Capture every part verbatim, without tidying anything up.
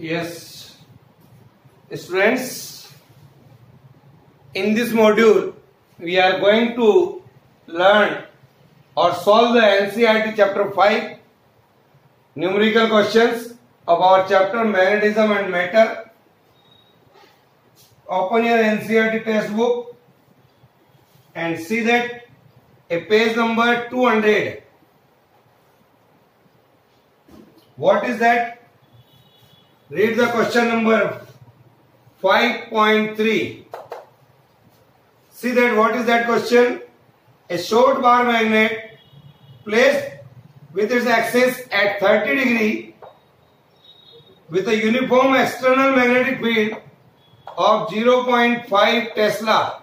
Yes, students, in this module we are going to learn or solve the N C E R T chapter five numerical questions of our chapter Magnetism and Matter. Open your N C E R T textbook and see that a page number two hundred. What is that? Read the question number five point three. See that what is that question? A short bar magnet placed with its axis at thirty degree with a uniform external magnetic field of zero point five Tesla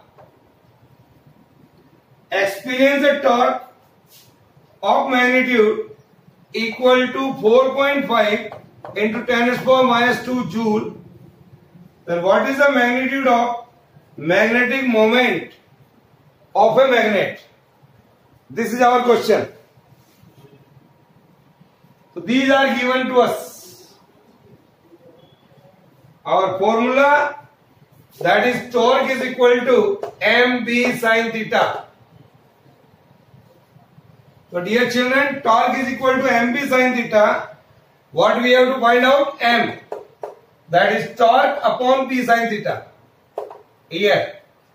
experience a torque of magnitude equal to four point five into ten to the power minus two joule. Then what is the magnitude of magnetic moment of a magnet? This is our question. So these are given to us. Our formula, that is torque is equal to mb sin theta. So dear children, torque is equal to mb sin theta. What we have to find out? M. That is torque upon p sin theta. Here.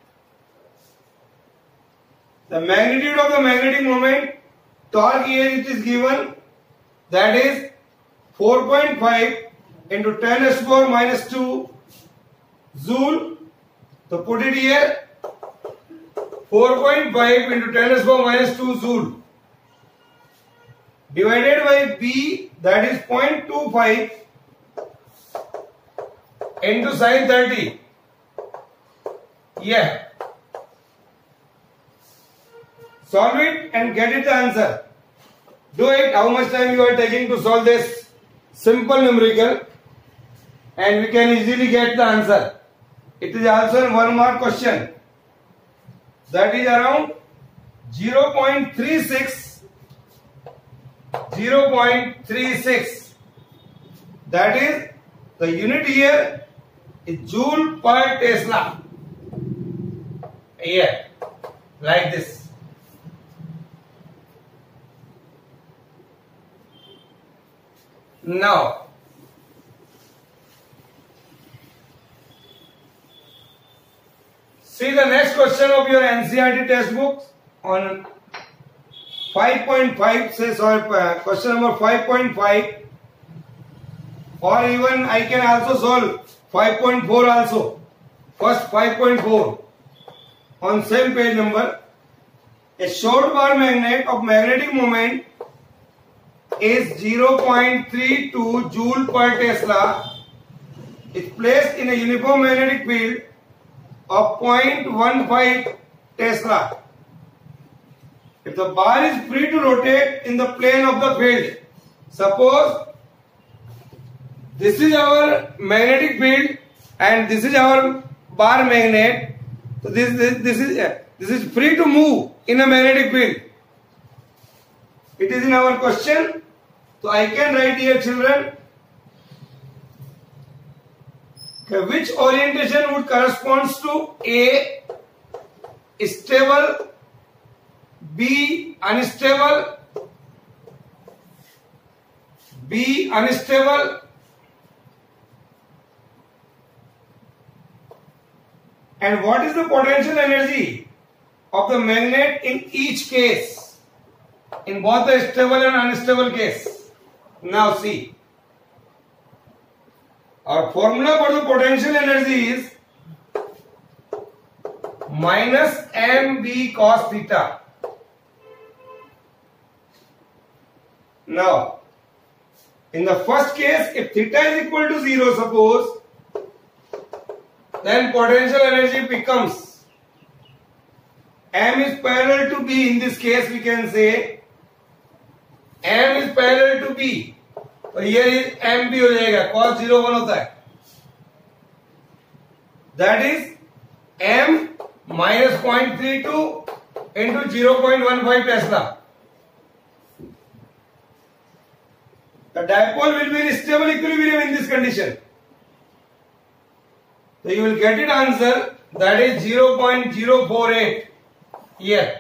The magnitude of the magnetic moment, torque here it is given, that is four point five into ten to the power minus two joule. So put it here, four point five into ten to the power minus two joule divided by B, that is zero point two five into sin thirty. Yeah. Solve it and get it the answer. Do it. How much time you are taking to solve this simple numerical, and we can easily get the answer. It is also a one mark question. That is around zero point three six. zero point three six. That is the unit here is joule per Tesla. Here, like this. Now, see the next question of your N C E R T textbook on five point five, says or uh, question number five point five, or even I can also solve five point four also. First five point four on same page number. A short bar magnet of magnetic moment is zero point three two joule per Tesla. Is placed in a uniform magnetic field of zero point one five Tesla. If the bar is free to rotate in the plane of the field, suppose this is our magnetic field and this is our bar magnet. So this this, this is uh, this is free to move in a magnetic field. It is in our question. So I can write here, children, okay, which orientation would correspond to A, stable, B, unstable, B, unstable, and what is the potential energy of the magnet in each case, in both the stable and unstable case? Now see, our formula for the potential energy is minus mb cos theta. Now, in the first case, if theta is equal to zero, suppose, then potential energy becomes m is parallel to b. In this case, we can say m is parallel to b. तो here is mb हो जाएगा, cos zero one होता है. That is m minus zero point three two into zero point one five Tesla. The dipole will be in stable equilibrium in this condition. So you will get it answer, that is zero point zero four eight here.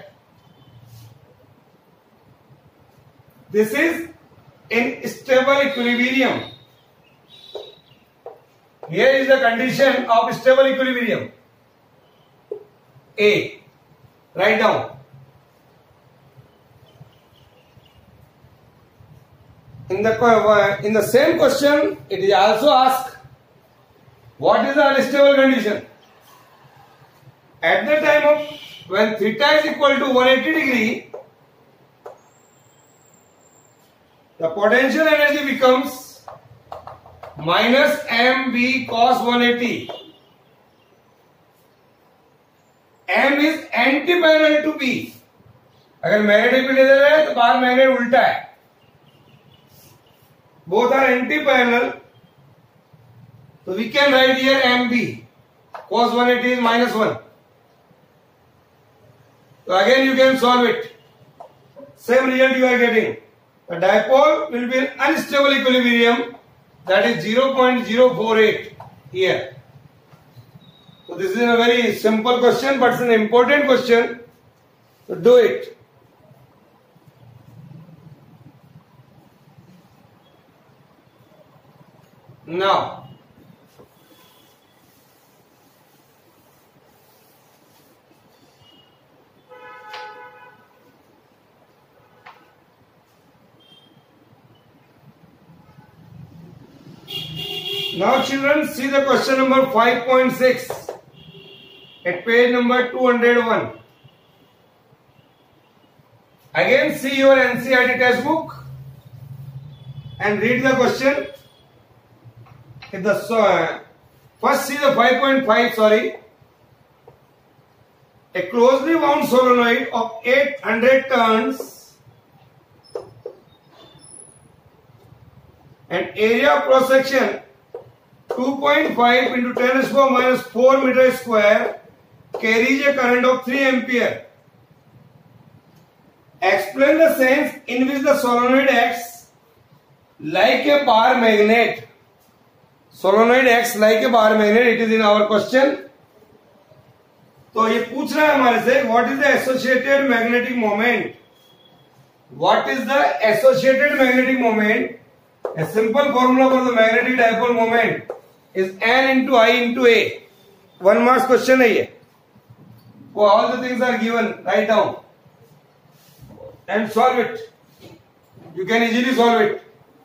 This is in stable equilibrium. Here is the condition of stable equilibrium. A. Write down. In the in the same question, it is also asked, what is the unstable condition? At the time of when theta is equal to one hundred eighty degree, the potential energy becomes minus mb cos one hundred eighty. M is anti-parallel to B. अगर magnetic field इधर है तो बाहर magnet उल्टा है. Both are anti-parallel. So we can write here mb. Cos one hundred eighty is minus one. So again you can solve it. Same result you are getting. The dipole will be in unstable equilibrium, that is zero point zero four eight here. So this is a very simple question, but it's an important question. So do it. Now, now children, see the question number five point six at page number two hundred one. Again see your N C E R T textbook and read the question. If the uh, first see the five point five, sorry. A closely wound solenoid of eight hundred turns and area of cross section two point five into ten to the power minus four meter square carries a current of three ampere. Explain the sense in which the solenoid acts like a bar magnet. Solenoid acts like a bar magnet. It is in our question. तो ये पूछ रहा है हमारे से, what is the associated magnetic moment? What is the associated magnetic moment? A simple formula for the magnetic dipole moment is N into I into A. One marks question है ये. So all the things are given. Write down and solve it. You can easily solve it.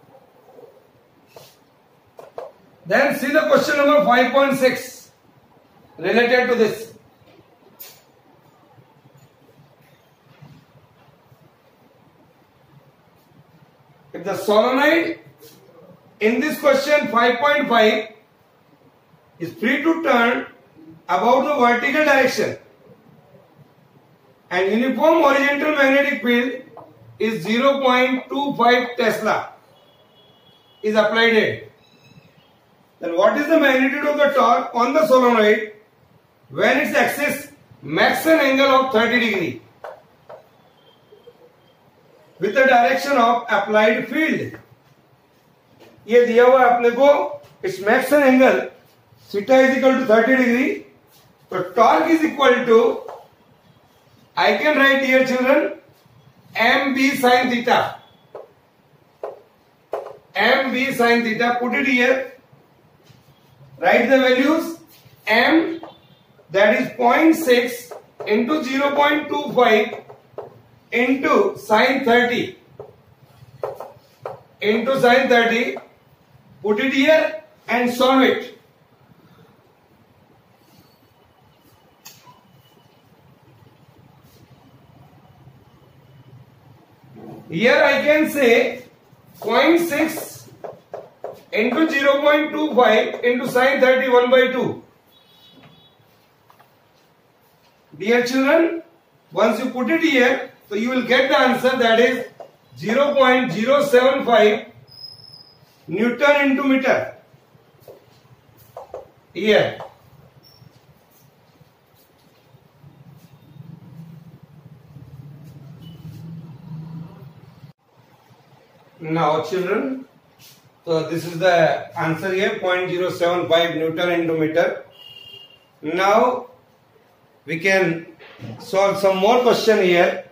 Then see the question number five point six related to this. If the solenoid in this question five point five is free to turn about the vertical direction and uniform horizontal magnetic field is zero point two five Tesla is applied it. Then what is the magnitude of the torque on the solenoid when its axis makes an angle of thirty degree with the direction of applied field? ये दिया हुआ है अपने को, its makes an angle theta is equal to thirty degree. So torque is equal to, I can write here children, mb sin theta. mb sin theta, put it here. Write the values. M, that is zero point six into zero point two five into sin thirty into sin thirty. Put it here and solve it. Here I can say zero point six into zero point two five into sin thirty, one by two. Dear children, once you put it here, so you will get the answer, that is zero point zero seven five Newton into meter. Here. Now children, so this is the answer here, zero point zero seven five Newton into meter. Now we can solve some more question here.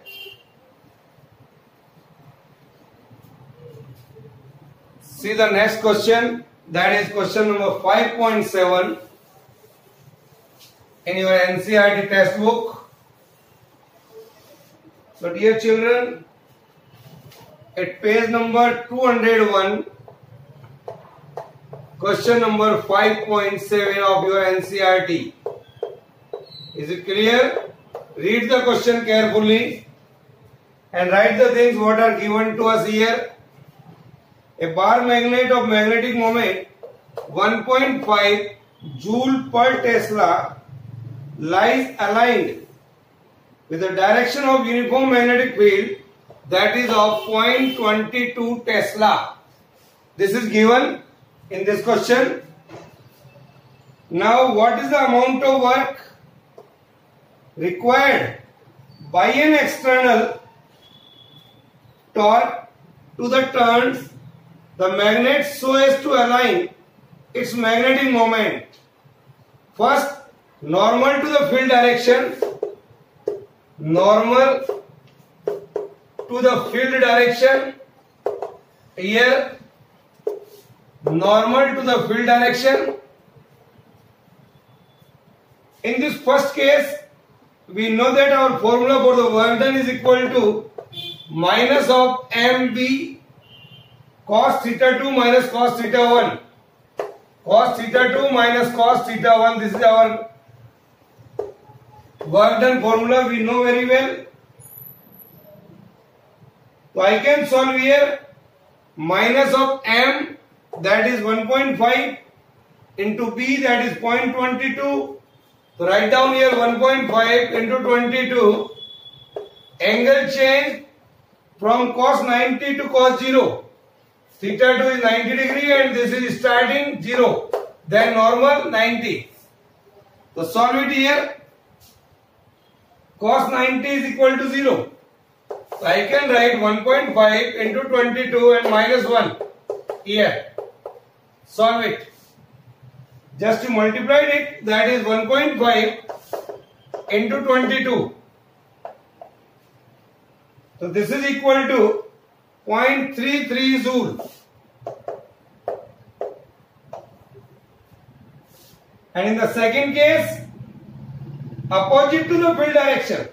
See the next question, that is question number five point seven in your N C E R T textbook. So dear children, at page number two hundred one, question number five point seven of your N C E R T. Is it clear? Read the question carefully and write the things what are given to us here. A bar magnet of magnetic moment one point five joule per Tesla lies aligned with the direction of uniform magnetic field that is of zero point two two Tesla. This is given in this question. Now what is the amount of work required by an external torque to the turns the magnet so as to align its magnetic moment? First, normal to the field direction, normal to the field direction, here normal to the field direction. In this first case, we know that our formula for the work done is equal to minus of mb cos theta two minus cos theta one. Cos theta two minus cos theta one, this is our work done formula, we know very well. So I can solve here minus of m, that is one point five, into b, that is zero point two two. So write down here one point five into twenty-two. Angle change from cos ninety to cos zero. Theta two is ninety degree and this is starting zero. Then normal ninety. So solve it here. Cos ninety is equal to zero. So I can write one point five into twenty-two and minus one here. Solve it. Just to multiply it, that is one point five into twenty-two. So this is equal to zero point three three joule. And in the second case, opposite to the field direction.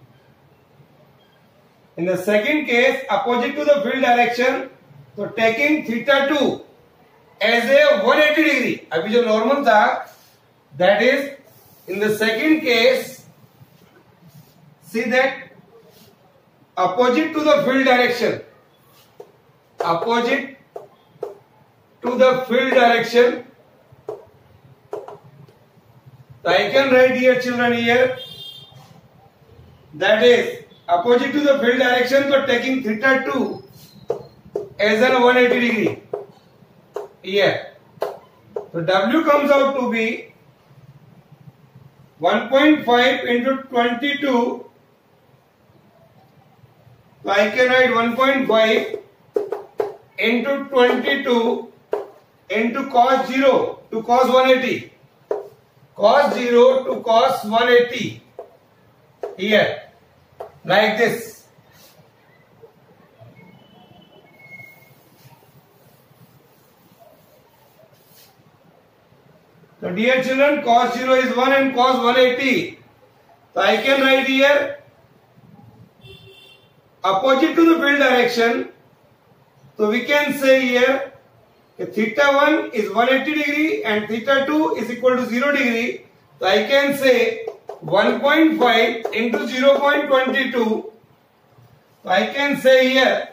In the second case, opposite to the field direction, so taking theta two as a one hundred eighty degree. अभी जो normal था, that is in the second case, see that opposite to the field direction, opposite to the field direction. So I can write here children here, that is opposite to the field direction, so taking theta two as a one hundred eighty degree. Here. So W comes out to be one point five into twenty-two. So I can write one point five into twenty-two into cos zero to cos one hundred eighty. Cos zero to cos one hundred eighty. Here. Like this. So dear children, cos zero is one and cos one hundred eighty. So I can write here opposite to the field direction. So we can say here theta one is one hundred eighty degree and theta two is equal to zero degree. So I can say one point five into zero point two two. So I can say here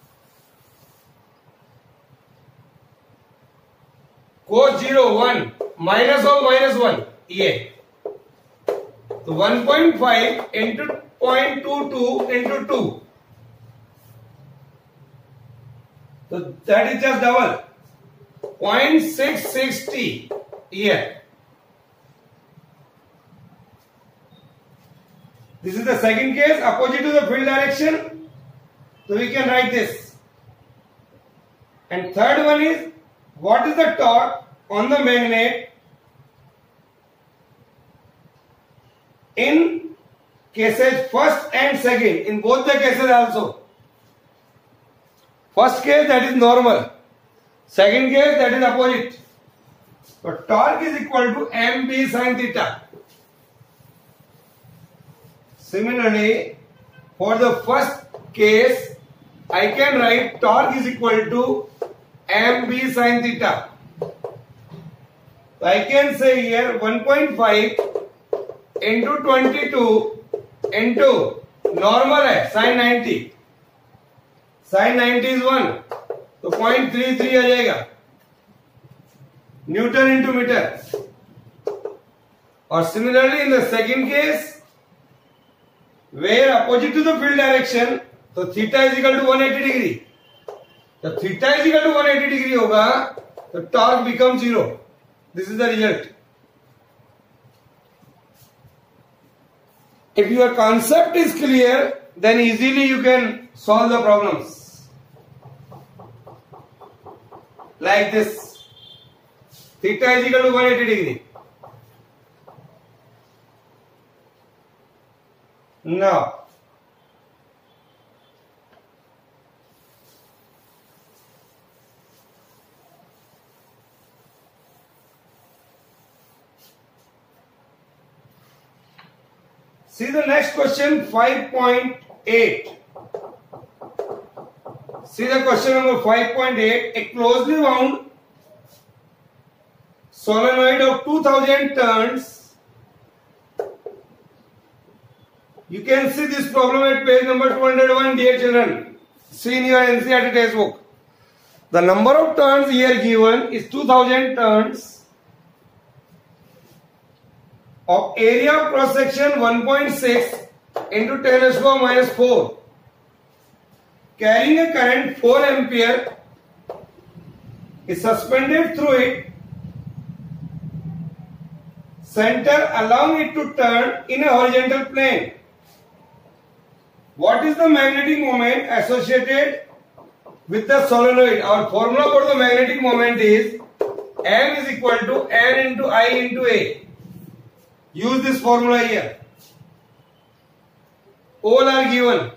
cos zero one minus of minus one. Yeah. So one point five into zero point two two into two. So that is just double. zero point six six zero here. This is the second case, opposite to the field direction. So we can write this. And third one is, what is the torque on the magnet in cases first and second, in both the cases also. First case, that is normal. Second case, that is opposite. So torque is equal to mb sin theta. Similarly, for the first case, I can write torque is equal to mb sin theta. So I can say here one point five into twenty-two into normal है sin ninety. Sin ninety is one, तो zero point three three आ जाएगा. Newton into meter. Or similarly in the second case, where opposite to the field direction, so theta is equal to one hundred eighty degree. So theta is equal to one hundred eighty degree होगा, so torque becomes zero. This is the result. If your concept is clear, then easily you can solve the problems. Like this. Theta is equal to one hundred eighty degree. Now, see the next question, five point eight. See the question number five point eight. A closely wound solenoid of two thousand turns. You can see this problem at page number two hundred one, dear children. See in your N C E R T textbook. The number of turns here given is two thousand turns. Of area of cross section one point six into ten to the power minus four, carrying a current four ampere is suspended through it, center allowing it to turn in a horizontal plane. What is the magnetic moment associated with the solenoid? Our formula for the magnetic moment is M is equal to N into I into A. Use this formula here. All are given.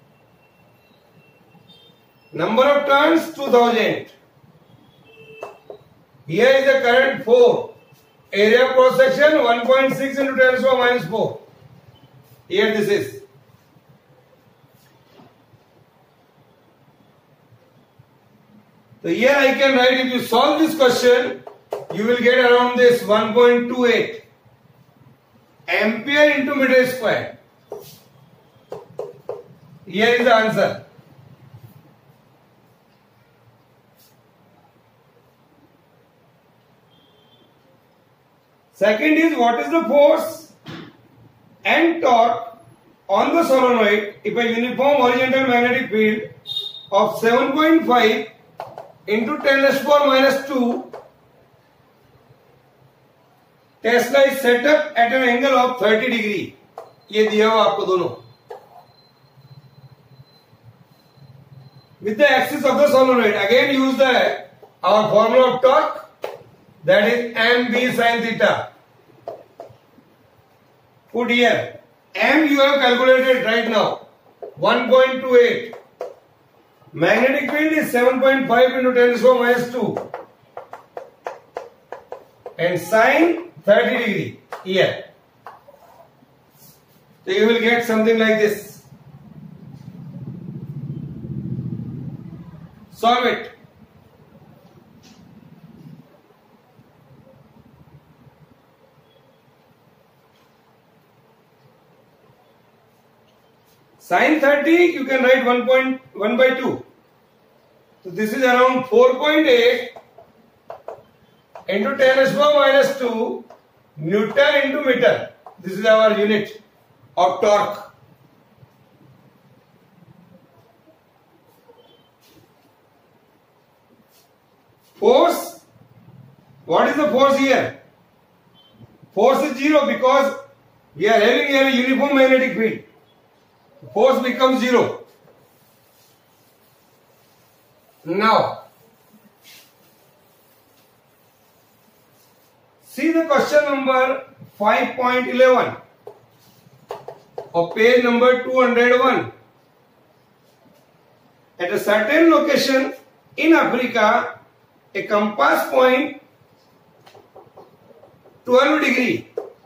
Number of turns two thousand. Here is the current four. Area of cross section one point six into ten to the power minus four. Here this is. So here I can write, if you solve this question, you will get around this one point two eight. Ampere into meter square. Here is the answer. Second is, what is the force and torque on the solenoid if a uniform horizontal magnetic field of seven point five into ten to the power minus two Tesla is set up at an angle of thirty degree. ये दिया हुआ आपको दोनों. With the axis of the solenoid, again use the our formula of torque, that is mb sin theta. Put here. M you have calculated right now, one point two eight. Magnetic field is seven point five into ten to the power minus two. And sine thirty degree here. So you will get something like this. Solve it. Sine thirty, you can write one point one by two. So this is around four point eight into ten to the power minus two Newton into meter. This is our unit of torque. Force. What is the force here? Force is zero because we are having here a uniform magnetic field. Force becomes zero. Now, see the question number five point eleven. of page number two hundred one. At a certain location in Africa, a compass point twelve degree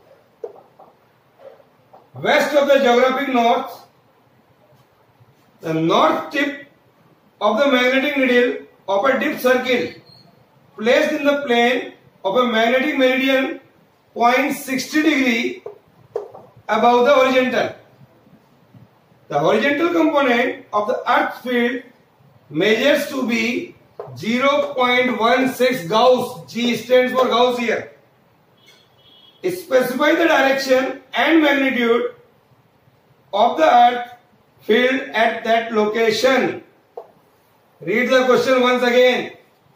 west of the geographic north, the north tip of the magnetic needle of a dip circle placed in the plane of a magnetic meridian point sixty degree above the horizontal. The horizontal component of the earth field measures to be zero point one six Gauss. G stands for Gauss here. Specify the direction and magnitude of the earth field at that location. Read the question once again.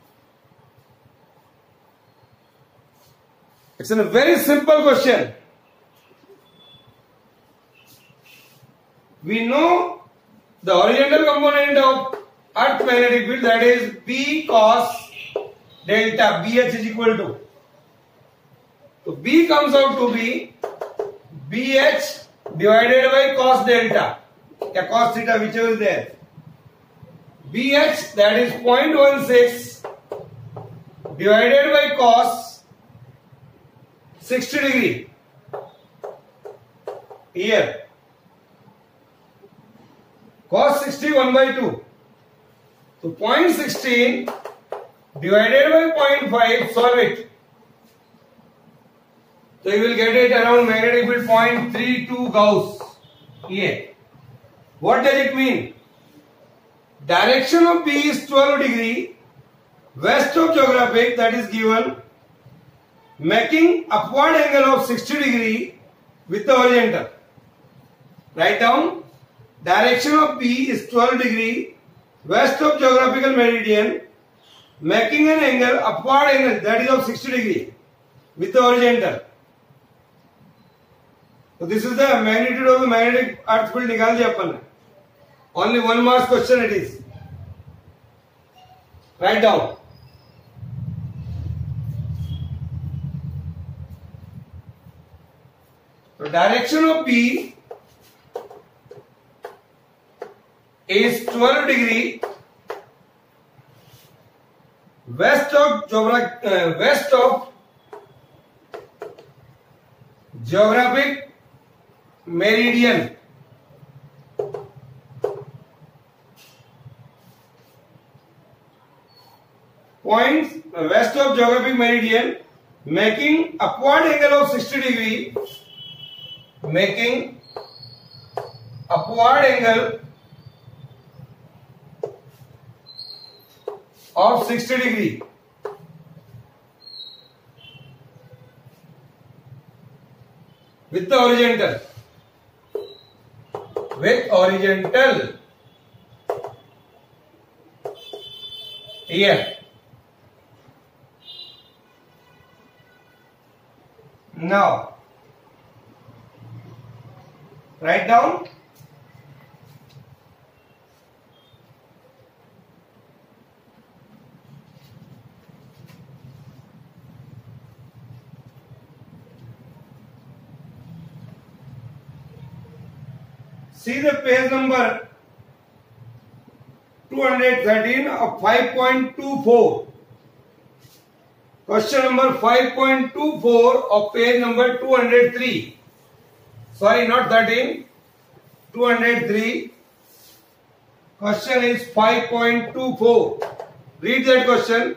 It's a very simple question. We know the horizontal component of earth magnetic field, that is B cos delta. B H is equal to. So B comes out to be B H divided by cos delta. Yeah, cos theta, whichever is there. B H, that is zero point one six divided by cos sixty degree. Here. Cos sixty, one by two. So zero point one six divided by zero point five, solve it. So you will get it around magnetic field zero point three two Gauss. Here. What does it mean? Direction of B is twelve degree west of geographic, that is given, making upward angle of sixty degree with the horizontal. Write down. Direction of B is twelve degree west of geographical meridian, making an angle, upward angle, that is of sixty degree with the horizontal. So this is the magnitude of the magnetic earth field. निकाल दिया अपन ने. Only one mark question it is. Write down. So direction of B is twelve degree west of geographic uh, west of geographic meridian. Points west of geographic meridian, making upward angle of sixty degree, making upward angle of sixty degree. With the horizontal. With horizontal. Here. Now, write down. See the page number two hundred thirteen of five point two four. Question number five point two four of page number two hundred three. Sorry, not thirteen. two hundred three. Question is five point two four. Read that question.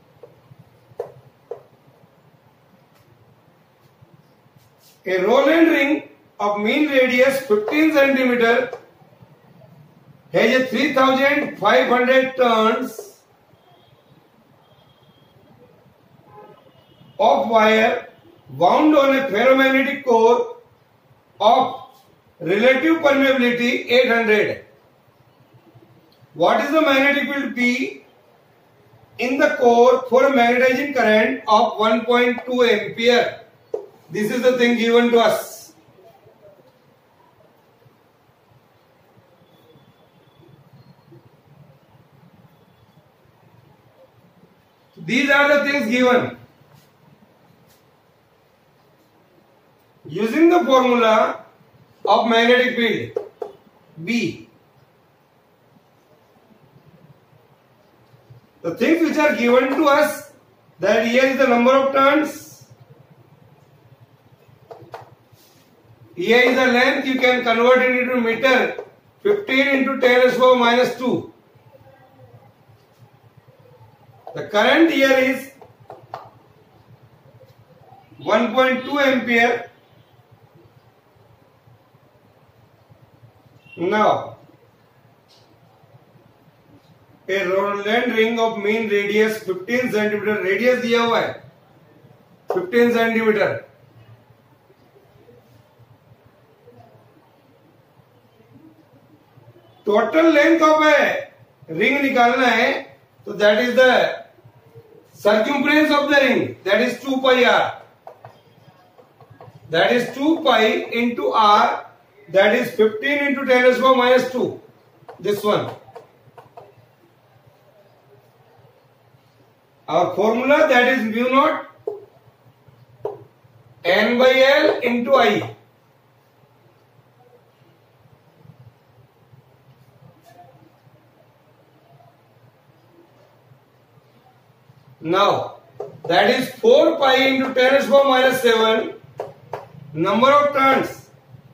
A Roland ring of mean radius fifteen centimeter has a three thousand five hundred turns of wire wound on a ferromagnetic core of relative permeability eight hundred. What is the magnetic field B in the core for a magnetizing current of one point two ampere? This is the thing given to us. These are the things given. Using the formula, of magnetic field, B. The things which are given to us, that here is the number of turns, here is the length, you can convert it into meter, fifteen into ten raised to the power minus two. The current here is one point two ampere. Now, a Rowland ring of mean radius fifteen centimeter, radius दिया हुआ है fifteen centimeter. Total length of a ring निकालना है, तो that is the circumference of the ring, that is two pi r. That is two pi into r, that is fifteen into ten raised to the power minus two. This one. Our formula, that is mu naught n by L into I. Now, that is four pi into ten raised to the power minus seven, number of turns,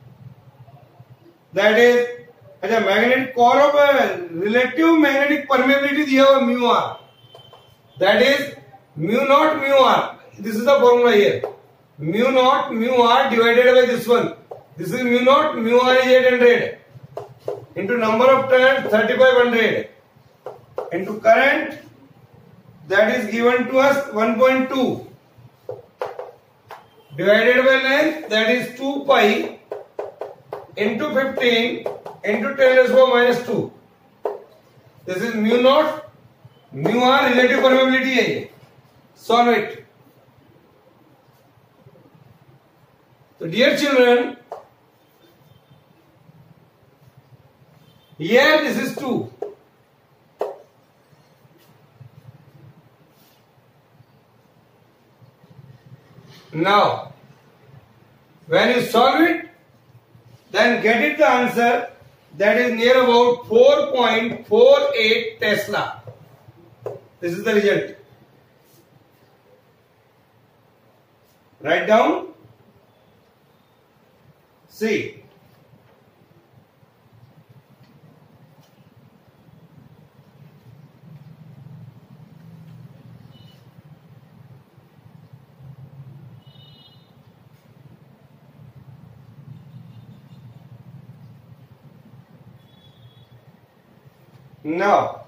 that is, अच्छा magnetic core of a relative magnetic permeability दिया हुआ mu r, that is mu naught mu r. This is the formula here. Mu naught mu r divided by this one. This is mu naught mu r is eight hundred into number of turns thirty-five hundred into current, that is given to us one point two divided by length, that is two pi into fifteen into ten raised to the power minus two. This is mu naught mu r relative permeability है ये. Solve it. So dear children, here this is two. Now, when you solve it, then get it the answer, that is near about four point four eight Tesla. This is the result. Write down. See. Now,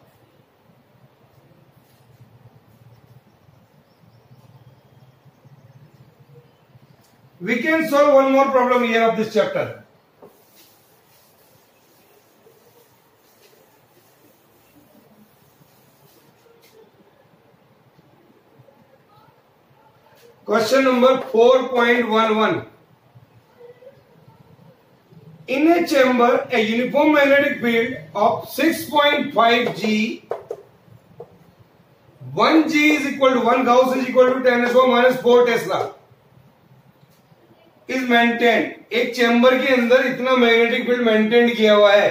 we can solve one more problem here of this chapter. Question number four point one one. In a chamber, a uniform magnetic field of six point five G, one G is equal to one Gauss is equal to ten raised to the power minus four Tesla is maintained. एक chamber के अंदर इतना magnetic field maintain किया हुआ है.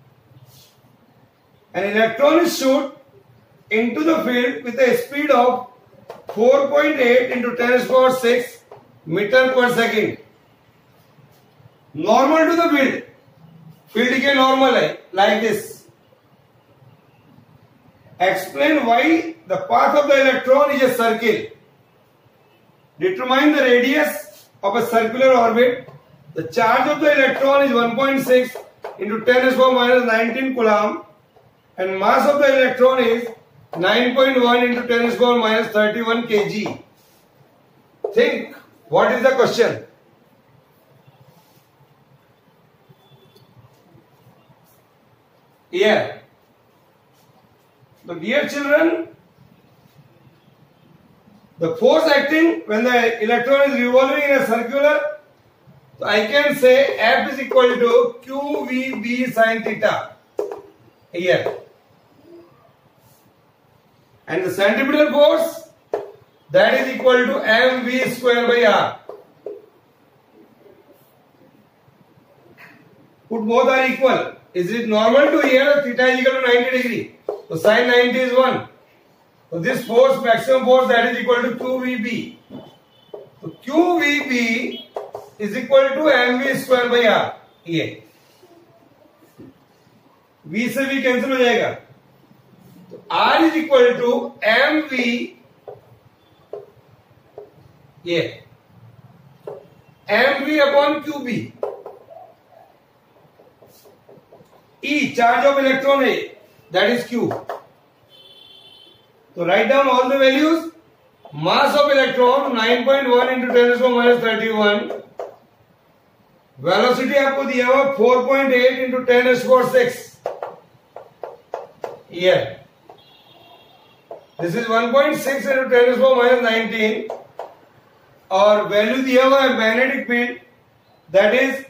An electron is shoot into the field with a speed of four point eight into ten raised to the power six meter per second. Normal to the field. Field के normal है, like this. Explain why the path of the electron is a circle. Determine the radius of a circular orbit. The charge of the electron is one point six into ten raised to the power minus nineteen coulomb, and mass of the electron is nine point one into ten raised to the power minus thirty-one kg. Think, what is the question? Here. So dear children, the force acting when the electron is revolving in a circular, so I can say F is equal to Q V B sin theta here. And the centripetal force, that is equal to M V square by R. put both are equal. Is it normal to here? Theta is equal to ninety degree. So sin ninety is one. So this force, maximum force, that is equal to Q V B. So Q V B is equal to mv square by r. ये V से V cancel हो जाएगा. तो R is equal to mv, ये mv upon Qb. E charge of electron है, that is Q. So write down all the values. Mass of electron nine point one into ten to the power minus thirty-one. Velocity आपको दिया हुआ four point eight into ten to the power six. Here. This is one point six into ten to the power minus nineteen. और value दिया हुआ है magnetic field, that is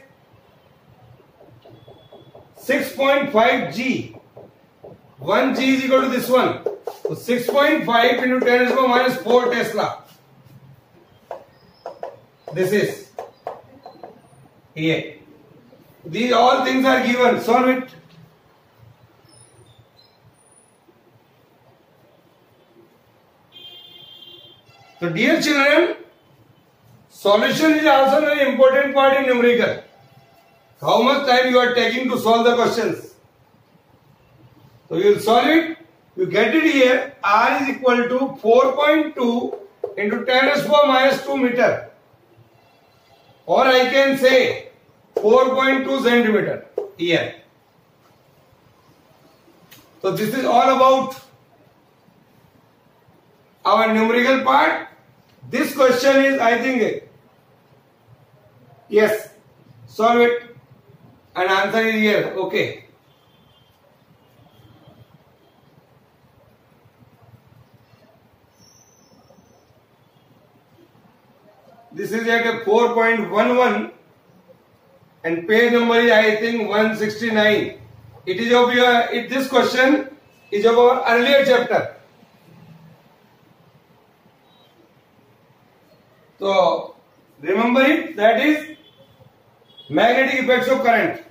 six point five G. one G is equal to this one. So six point five into ten to the power minus four Tesla. This is here. These all things are given. Solve it. So dear children, solution is also a very important part in numerical. How much time you are taking to solve the questions? So you will solve it. You get it here. R is equal to four point two into ten to the power minus two meter. Or I can say four point two centimeter here. So this is all about our numerical part. This question is, I think, yes, solve it and answer is here. Okay. This is at a four point one one and page number is, I think, one sixty-nine. It is of your, it, this question is of our earlier chapter. So remember it, that is magnetic effects of current.